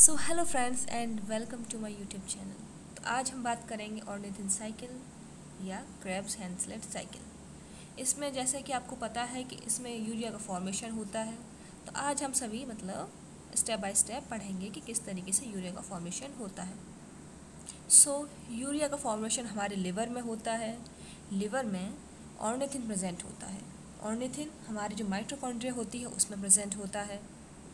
So hello friends and welcome to my YouTube channel. तो आज हम बात करेंगे ऑर्निथिन साइकिल या क्रेब्स हैंसलेट साइकिल। इसमें जैसे कि आपको पता है कि इसमें यूरिया का फॉर्मेशन होता है। तो आज हम सभी स्टेप बाय स्टेप पढ़ेंगे कि किस तरीके से यूरिया का फॉर्मेशन होता है। यूरिया का फॉर्मेशन हमारे लिवर में होता है। लिवर में ऑर्निथिन प्रेजेंट होता है। ऑर्निथिन हमारी जो माइटोकॉन्ड्रिया होती है उसमें प्रेजेंट होता है।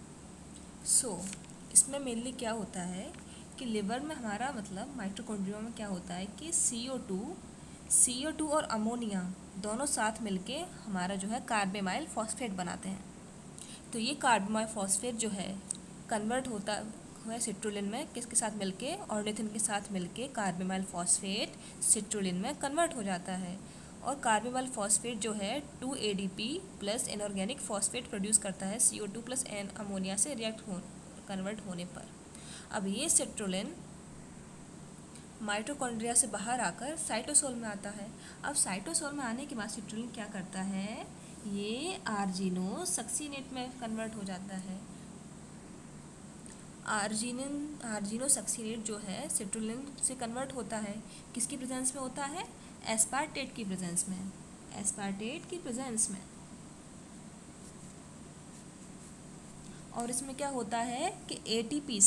इसमें मेनली क्या होता है कि लिवर में हमारा माइटोकॉन्ड्रिया में क्या होता है कि CO2 और अमोनिया दोनों साथ मिलके हमारा जो है कार्बेमाइल फॉस्फेट बनाते हैं। तो ये कार्बेमाइल फॉस्फेट जो है कन्वर्ट होता है सिट्रुलिन में, किसके साथ मिलके, ऑर्निथिन के साथ मिलके कार्बेमाइल फॉस्फेट सिट्रुलिन में कन्वर्ट हो जाता है। और कार्बेमाइल फॉस्फेट जो है 2 ADP plus inorganic phosphate produce करता है CO2 प्लस एन अमोनिया से कन्वर्ट होने पर। अब ये सिट्रुलिन माइटोकॉन्ड्रिया से बाहर आकर साइटोसोल में आता है। अब साइटोसोल में आने के बाद सिट्रुलिन क्या करता है, ये आर्जिनोसक्सीनेट में कन्वर्ट हो जाता है। आर्जिनोसक्सीनेट जो है सिट्रुलिन से कन्वर्ट होता है, किसकी प्रेजेंस में होता है, एस्पार्टेट की प्रेजेंस में। एस्पार्टेट की प्रेजेंस में। और इसमें क्या होता है कि ATP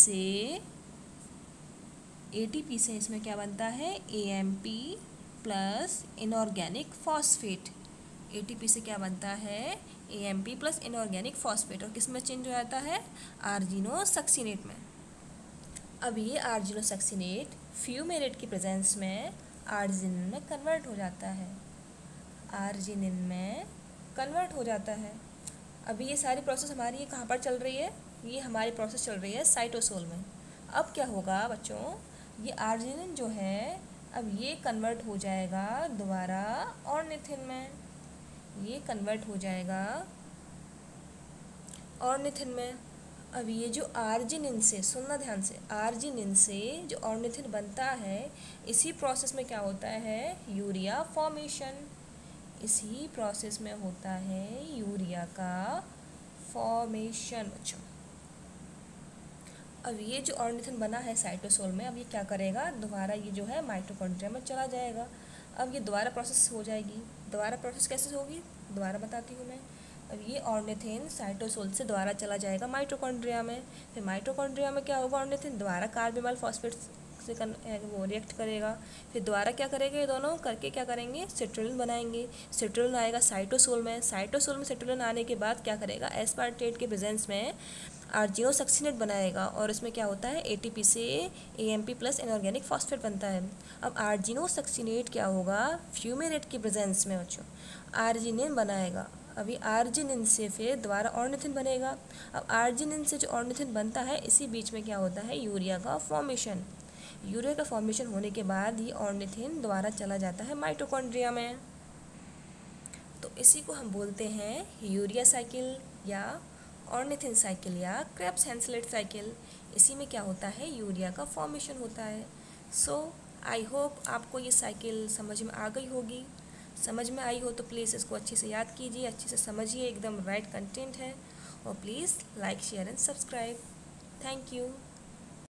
से इसमें क्या बनता है, AMP plus inorganic phosphate. ATP से क्या बनता है, AMP प्लस इनऑर्गेनिक फॉस्फेट। और किस में चेंज हो जाता है, आर्जिनोसक्सीनेट में। अब ये आर्जिनोसक्सीनेट फ्यूमेरेट की प्रेजेंस में आर्जिनिन में कन्वर्ट हो जाता है। आर्जिनिन में कन्वर्ट हो जाता है। अभी ये सारी प्रोसेस हमारी ये कहाँ पर चल रही है, ये हमारी प्रोसेस चल रही है साइटोसोल में। अब क्या होगा बच्चों, ये आर्जिनिन जो है अब ये कन्वर्ट हो जाएगा दोबारा ऑर्निथिन में। ये कन्वर्ट हो जाएगा ऑर्निथिन में। अब ये जो आर्जिनिन से, सुनना ध्यान से, आर्जिनिन से जो ऑर्निथिन बनता है, इसी प्रोसेस में क्या होता है, यूरिया फॉर्मेशन। इसी प्रोसेस में होता है यूरिया का फॉर्मेशन बच्चों। अब ये जो ऑर्निथिन बना है साइटोसोल में, अब ये क्या करेगा, दोबारा ये जो है माइटोकॉन्ड्रिया में चला जाएगा। अब ये दोबारा प्रोसेस हो जाएगी। दोबारा प्रोसेस कैसे होगी, दोबारा बताती हूँ मैं। अब ये ऑर्निथिन साइटोसोल से दोबारा चला जाएगा माइटोकॉन्ड्रिया में। फिर माइटोकॉन्ड्रिया में क्या होगा, ऑर्निथिन दोबारा कार्बेमाइल फॉस्फेट से वो रिएक्ट करेगा। फिर दोबारा क्या करेंगे, ये दोनों करके क्या करेंगे, सिट्रुलिन बनाएंगे। सिट्रुलिन आएगा साइटोसोल में। साइटोसोल में सिट्रुलिन आने के बाद क्या करेगा, एस्पार्टेट के प्रेजेंस में आर्जिनोसक्सीनेट बनाएगा। और इसमें क्या होता है, ATP से AMP प्लस इनऑर्गेनिक फॉस्फेट बनता है। अब आर्जिनोसक्सीनेट क्या होगा, फ्यूमेरेट की प्रेजेंस में बच्चों आर्जिनिन बनाएगा। अभी आर्जिनिन से फिर दोबारा ऑर्निथिन बनेगा। अब आर्जिनिन से जो ऑर्निथिन बनता है, इसी बीच में क्या होता है, यूरिया का फॉर्मेशन। यूरिया का फॉर्मेशन होने के बाद ये ऑर्निथिन दोबारा चला जाता है माइटोकॉन्ड्रिया में। तो इसी को हम बोलते हैं यूरिया साइकिल या ऑर्निथिन साइकिल या क्रेब्स हैंसलेट साइकिल। इसी में क्या होता है, यूरिया का फॉर्मेशन होता है। आई होप आपको ये साइकिल समझ में आ गई होगी। समझ में आई हो तो प्लीज़ इसको अच्छे से याद कीजिए, अच्छे से समझिए, एकदम राइट कंटेंट है। और please like, share and subscribe. Thank you.